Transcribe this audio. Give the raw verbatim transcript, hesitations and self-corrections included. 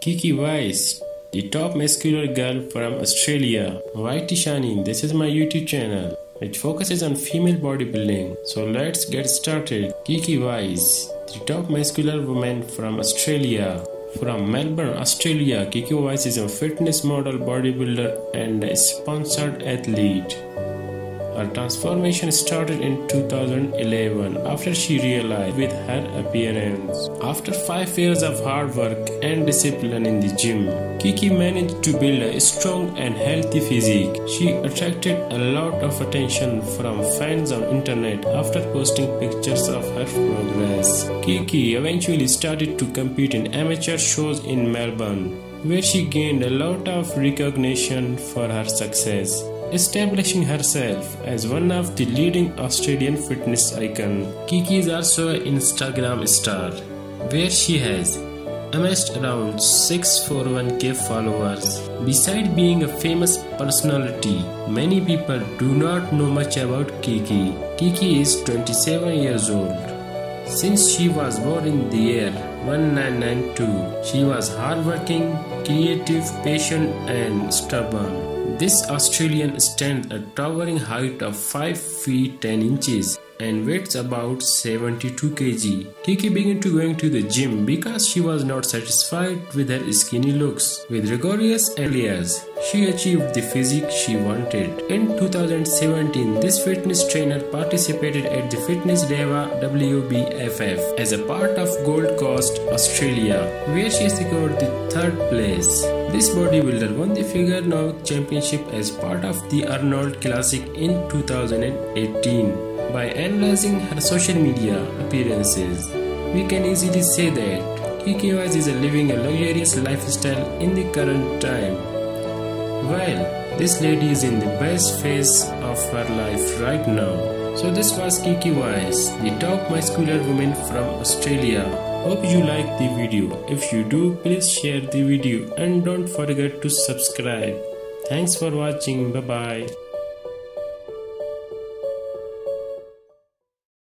Kiki Wise, the top muscular girl from Australia. Whitey Shani, this is my YouTube channel, which focuses on female bodybuilding. So let's get started. Kiki Wise, the top muscular woman from Australia. From Melbourne, Australia, Kiki Wise is a fitness model, bodybuilder and a sponsored athlete. Her transformation started in two thousand eleven after she realized with her appearance. After five years of hard work and discipline in the gym, Kiki managed to build a strong and healthy physique. She attracted a lot of attention from fans on internet after posting pictures of her progress. Kiki eventually started to compete in amateur shows in Melbourne, where she gained a lot of recognition for her success, establishing herself as one of the leading Australian fitness icons. Kiki is also an Instagram star, where she has amassed around six hundred forty-one K followers. Besides being a famous personality, many people do not know much about Kiki. Kiki is twenty-seven years old. Since she was born in the year nineteen ninety-two, she was hardworking, creative, patient and stubborn. This Australian stands a towering height of five feet ten inches and weighs about seventy-two kilograms. Kiki began to going to the gym because she was not satisfied with her skinny looks. With rigorous years, she achieved the physique she wanted. In two thousand seventeen, this fitness trainer participated at the Fitness Deva W B F F as a part of Gold Coast, Australia, where she secured the third place. This bodybuilder won the Figure Knock Championship as part of the Arnold Classic in two thousand eighteen. By analyzing her social media appearances, we can easily say that Kiki Wise is living a luxurious lifestyle in the current time. Well, this lady is in the best phase of her life right now. So this was Kiki Wise, the top muscular woman from Australia. Hope you liked the video. If you do, please share the video and don't forget to subscribe. Thanks for watching. Bye bye.